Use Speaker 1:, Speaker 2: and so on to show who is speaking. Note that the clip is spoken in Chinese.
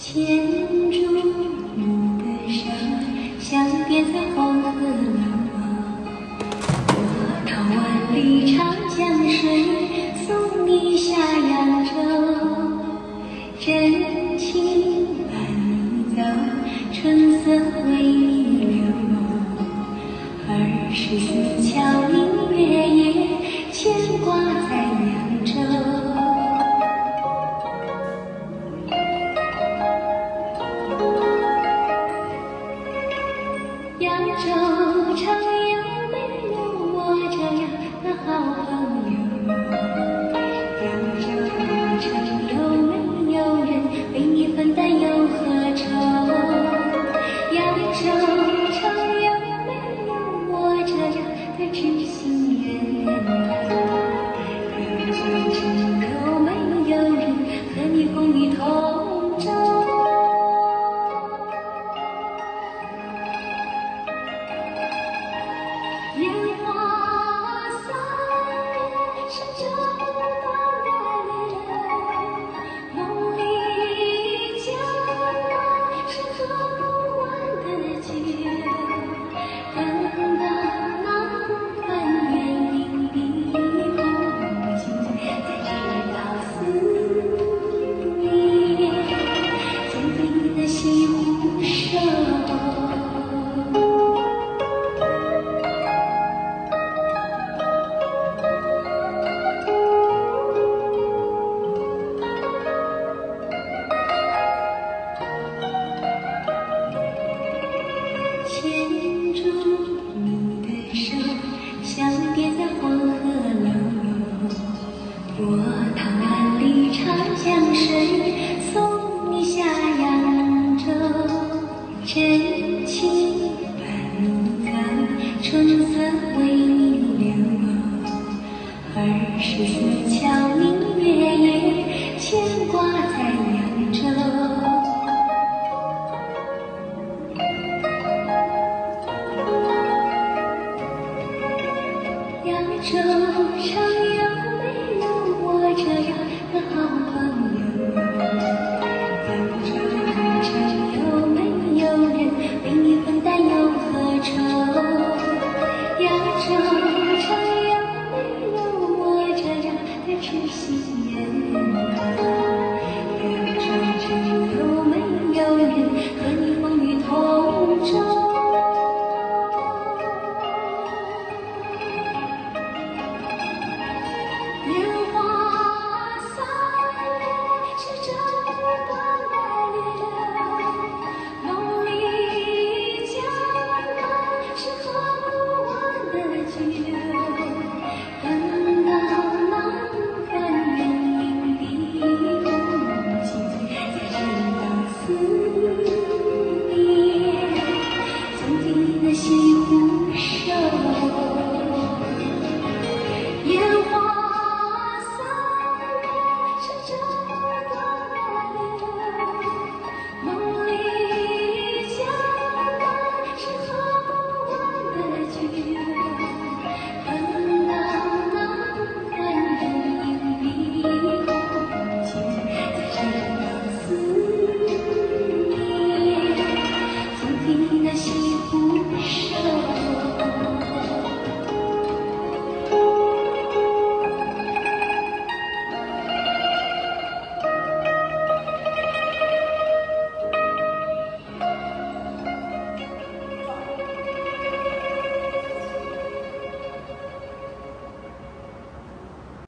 Speaker 1: 牵住你的手，像别在黄河流。我靠万里长江水，送你下扬州。真情伴你走，春色为你留。24桥明月夜，牵挂在扬州。扬州城有没有我这样的好朋友？扬州城有没有人为你分担忧和愁？扬州城有没有我这样的知心人？扬州城有没有人和你风雨同？